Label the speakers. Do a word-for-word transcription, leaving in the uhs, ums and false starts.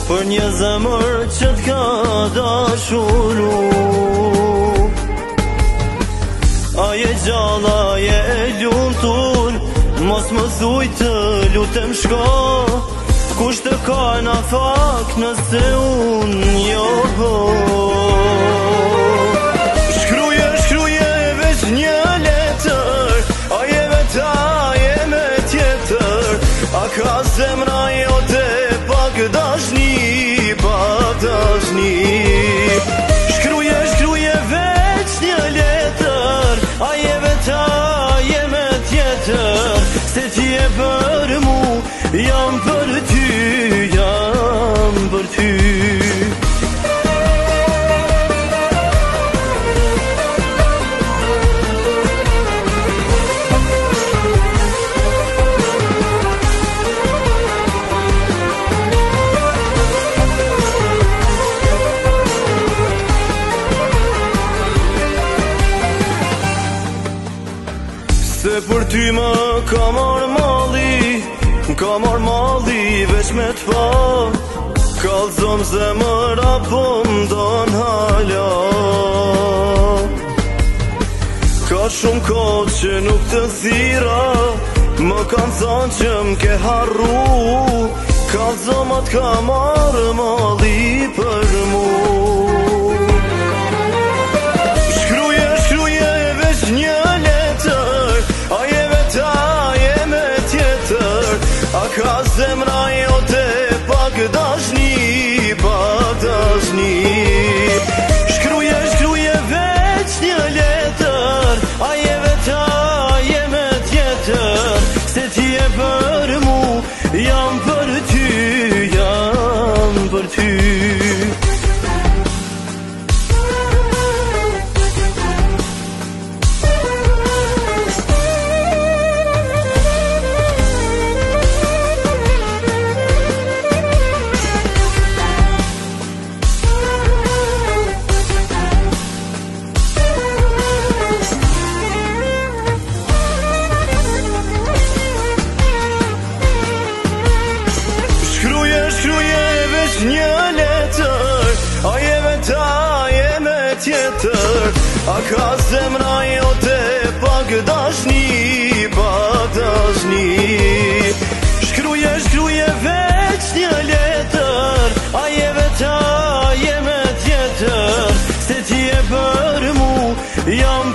Speaker 1: për një zemër që t'ka dashuru. Aje gjalla, je e lumtur, mos më thuj të lutem shko, kush të ka në fak nëse unë jo. Shkruje, shkruje veç një letër, a je veta, je me tjetër, a ka zemra jote pak dashni, pak dashni. Shkruje, shkruje veç një letër, a je veta, je me tjetër, se ti e për mu, jam për ty, jam për ty. Se për ty më ka marrë malli, ka marrë malli veç me t'pa, kallzon zemëra po m'don hala. Ka shumë kohë që nuk të thira, më kanë thonë që m'ke harru, kallzon ma t'ka marrë malli për mu. Shkruje, shkruje veç një a ka zemra jote pak dashni, pak dashni. Shkruje, shkruje veç një letër, a je veta, je me tjetër, se ti e për mu, jam për ty, jam për ty. Një letër, a je veta, je me tjetër, a ka zemra jote pak dashni, pak dashni. Shkruje, shkruje veç një letër, a je veta, je me tjetër, se ti e për mu, jam